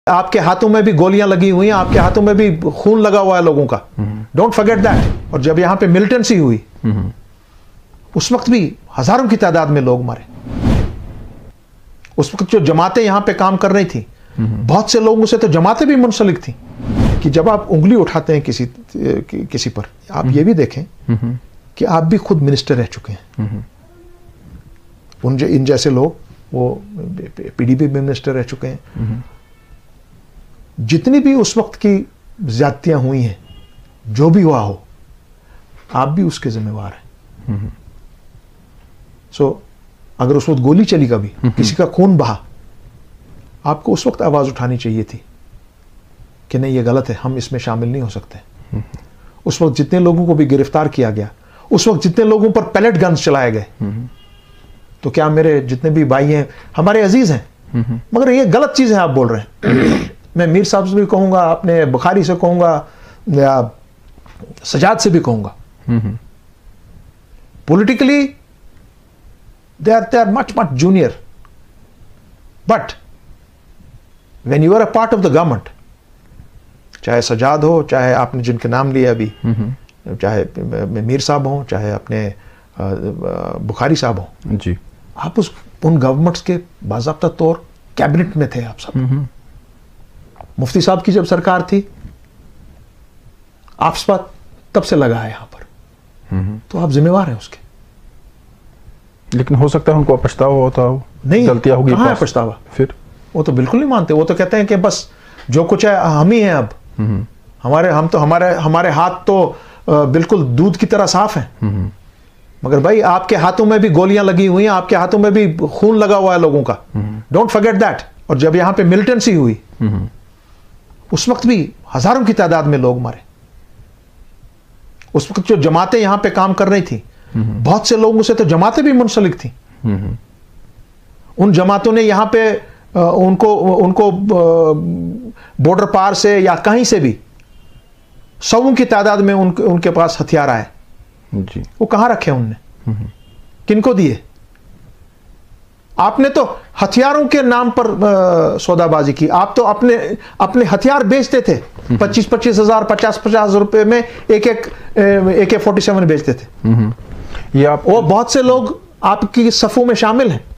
आपके हाथों में भी गोलियां लगी हुई हैं, आपके हाथों में भी खून लगा हुआ है लोगों का। Don't forget that. और जब यहां पे मिलिटेंसी हुई उस वक्त भी हजारों की तादाद में लोग मरे। उस वक्त जो जमातें यहां पे काम कर रही थी, बहुत से लोगों से तो जमातें भी मुंसलिक थी कि जब आप उंगली उठाते हैं किसी पर, आप ये भी देखें कि आप भी खुद मिनिस्टर रह चुके हैं। इन जैसे लोग वो पीडीपी में मिनिस्टर रह चुके हैं। जितनी भी उस वक्त की ज्यादतियां हुई हैं, जो भी हुआ हो, आप भी उसके जिम्मेवार हैं। अगर उस वक्त गोली चली, कभी किसी का खून बहा, आपको उस वक्त आवाज उठानी चाहिए थी कि नहीं, ये गलत है, हम इसमें शामिल नहीं हो सकते। उस वक्त जितने लोगों को भी गिरफ्तार किया गया, उस वक्त जितने लोगों पर पैलेट गन्स चलाए गए, तो क्या मेरे जितने भी भाई हैं, हमारे अजीज हैं, मगर ये गलत चीज है आप बोल रहे हैं। मैं मीर साहब से भी कहूंगा, अपने बुखारी से कहूंगा, या सजाद से भी कहूंगा, politically they are much junior, but when you are a part of the government, चाहे सजाद हो, चाहे आपने जिनके नाम लिए अभी, चाहे मीर साहब हो, चाहे अपने बुखारी साहब हो जी, आप उन गवर्नमेंट्स के बाज़ाब्ता तौर कैबिनेट में थे आप सब। मुफ्ती साहब की जब सरकार थी, आपस तब से लगा है यहां पर, तो आप जिम्मेवार हैं उसके। लेकिन हो सकता है उनको पछतावा होता हो, नहीं, गलतियां होगी, कहां है पछतावा? फिर वो तो बिल्कुल नहीं मानते। वो तो कहते हैं कि बस जो कुछ है हम ही हैं अब, हमारे हाथ तो बिल्कुल दूध की तरह साफ हैं। मगर भाई, आपके हाथों में भी गोलियां लगी हुई हैं, आपके हाथों में भी खून लगा हुआ है लोगों का। Don't forget that. और जब यहां पे मिलिटेंसी हुई उस वक्त भी हजारों की तादाद में लोग मरे। उस वक्त जो जमातें यहां पे काम कर रही थी, बहुत से लोगों से तो जमातें भी मुंसलिक थी। उन जमातों ने यहां पे उनको बॉर्डर पार से या कहीं से भी सौों की तादाद में उनके पास हथियार आए जी। वो कहां रखे उनने? किनको दिए? आपने तो हथियारों के नाम पर सौदाबाजी की। आप तो अपने हथियार बेचते थे। 25-25 हजार, 50-50 रुपए में एक AK-47 बेचते थे। ये आप, वो बहुत से लोग आपकी सफों में शामिल हैं।